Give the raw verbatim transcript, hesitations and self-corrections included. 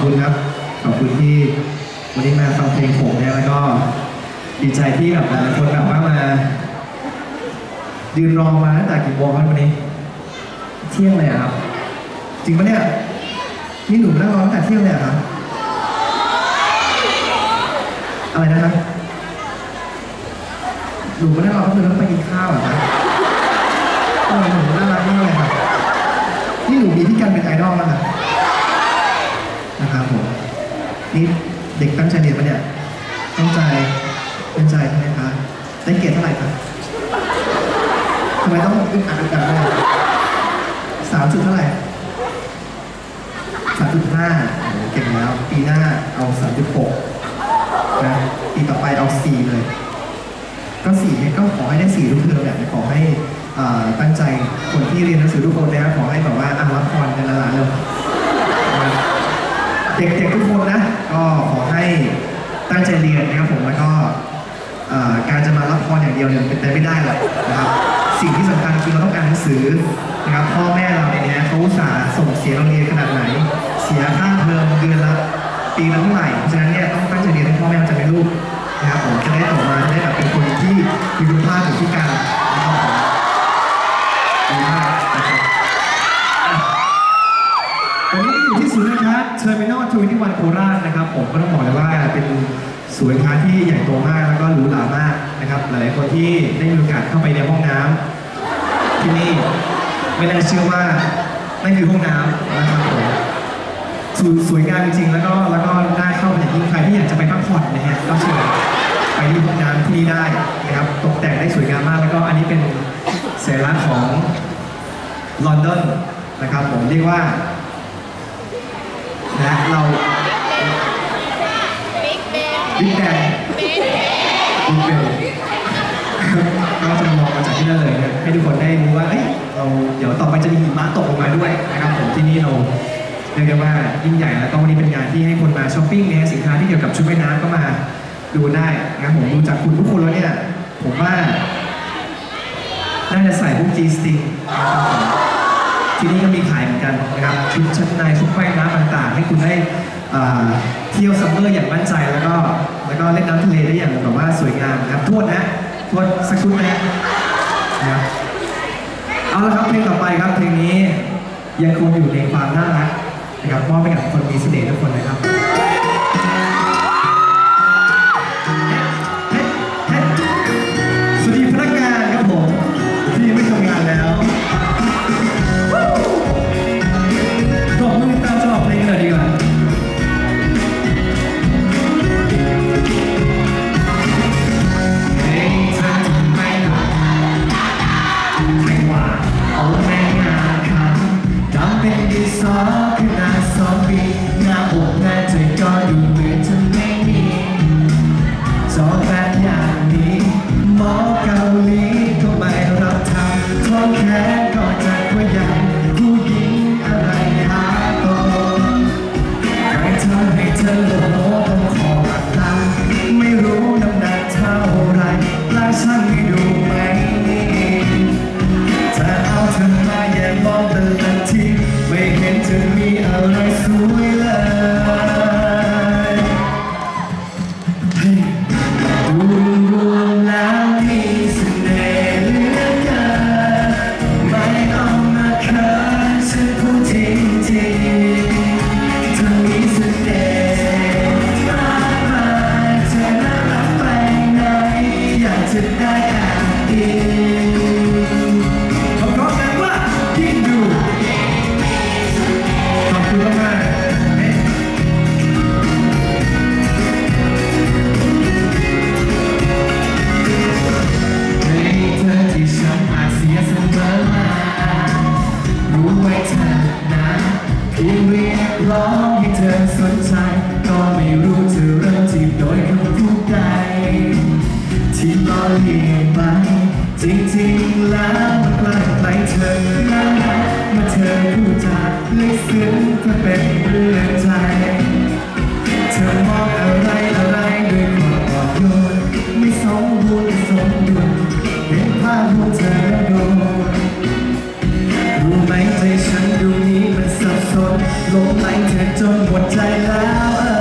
คุณครับขอบคุณที่วันนี้มาฟังเพลงผมเนี่ยแล้วก็ดีใจที่แบบหลายคนแบบว่ามายืนรอมาตั้งแต่กี่โมงครับวันนี้เที่ยงเลยครับจริงปะเนี่ยนี่หนูนั่งรอตั้งแต่เที่ยงเลยครับอะไรนะครับหนูไม่ได้รอก็คือต้องไปกินข้าวเหรอครับเออหนูน่ารักมากเลยครับนี่หนูมีพี่กันเป็นไอดอลแล้วนะนะครับผมนี่เด็กตั้งใจเรียนปะเนี่ยตั้งใจเป็นใจใช่ไหมคะได้เกรดเท่าไหร่ครับทำไมต้องอึดอัดกันด้วยสามจุดเท่าไหร่สามจุดห้าเก่งแล้วปีหน้าเอาสามจุดหกนะปีต่อไปเอาสี่เลยก็สี่เนี่ยก็ขอให้ได้สี่ทุกเทอมแบบขอให้ตั้งใจคนที่เรียนหนังสือทุกคนนะครับขอให้แบบว่าอ่านรับพรกันละลานเลยเด็กๆทุกคนนะก็ขอให้ตั้งใจเรียนนะครับผมแล้วก็การจะมารับพรอย่างเดียวเนี่ยเป็นไปไม่ได้หรอกนะครับสิ่งที่สำคัญคือเราต้องอ่านหนังสือนะครับพ่อแม่เราเนี่ยเขาอุตส่าห์ส่งเสียเราเรียนขนาดไหนเสียค่าเทอมเดือนละปีละเท่าไหร่เพราะฉะนั้นเนี่ยต้องตั้งใจเรียนให้พ่อแม่จะไม่ลูกนะครับผมจะได้โตมาจะได้แบบเป็นคนที่มีคุณภาพอยู่ที่การนะครับดีมากนะครับวันนี้อยู่ที่ศูนย์การค้าเทอร์มินอลทเวนตี้วันโคราชนะครับผมก็ต้องบอกเลยว่าเป็นศูนย์การค้าที่ใหญ่โตมากแล้วก็หรูหรามากนะครับหลายๆคนที่ได้มีโอกาสเข้าไปในห้องน้ำที่นี่ไม่น่าเชื่อว่านั่นคือห้องน้ำนะครับผมสวยงามจริงๆแล้วก็แล้วก็น่าเข้าไปอย่างยิ่งใครที่อยากจะไปพักผ่อนนะฮะก็เชิญไปที่ห้องน้ำที่นี่ได้นะครับตกแต่งได้สวยงามมากแล้วก็อันนี้เป็นสัญลักษณ์ของลอนดอนนะครับผมเรียกว่านะเราบิ๊กแบงบิ๊กแบงบิ๊กแบงก็จะมองมาจากที่นั่นเลยให้ทุกคนได้รู้ว่าเอ้ยเราเดี๋ยวต่อไปจะมีหิมะตกลงมาด้วยนะครับผมที่นี่เราเรียกได้ว่ายิ่งใหญ่แล้วก็วันนี้เป็นงานที่ให้คนมาช้อปปิ้งเนี่ยสินค้าที่เกี่ยวกับชุดว่ายน้ำก็มาดูได้นะครับผมดูจากคุณทุกคนแล้วเนี่ยผมว่าน่าจะใส่พวก G string ที่นี่ก็มีขายเหมือนกันนะครับชุดชั้นในชุดว่ายน้ำต่างๆให้คุณได้เที่ยวซัมเมอร์อย่างมั่นใจแล้วก็แล้วก็เล่นน้ำทะเลได้อย่างแบบว่าสวยงามนะครับทวดนะทวดสักชุดนะนะครับเอาละครับเพลงต่อไปครับเพลงนี้ยังคงอยู่ในความน่ารักนะครับมอบให้กับคนมีเสน่ห์ทุกคนนะครับสวัสดีพนักงานครับผมที่ไม่ทำงานแล้วปรบมือตามจังหวะเพลงหน่อยดีกว่าเป็นดินสอขนาดสองปีหน้าอกหน้าใจก็ดูเหมือนจะไม่มีจอแบบอย่างนี้หมอเกาหลีก็ไม่รับทำท้องแค่ก็จะว่าอย่างผู้หญิงอะไรหาโตใครทำให้เธอโลภต้องขอตังไม่รู้น้ำหนักเท่าไรลาช่างให้ดูไหมถ้าเอาเธอมาแย่มองแต่ละทีไม่เห็นจะมีอะไรสวยเลยดูรวมแล้วมีเสน่ห์เหลือเกินไม่ต้องมาเขินฉันพูดจริงจริงเธอมีเสน่ห์มากมายเธอน่ารักไปไหนอยากจะได้แอบอิงขอกันว่ายิ่งดูขอบคุณมากให้เธอที่ฉันอาจเสียเสมอมารู้ไว้เธอนะเพียงเรียกร้องให้เธอสนใจก็ไม่รู้จะเริ่มจีบโดยคำพูดใดที่ล้อเลียนไปจริงๆแล้วมันใกล้ไปเธอแล้วเมื่อเธอพูดจาลึกซึ้งก็เป็นเรื่องใจเธอมองอะไรอะไรด้วยความอ่อนโยนไม่สมบูรณ์สมดุลเห็นภาพของเธอโดนรู้ไหมใจฉันดูนี้มันสับสนลมไหลเธอจนหมดใจแล้วเอ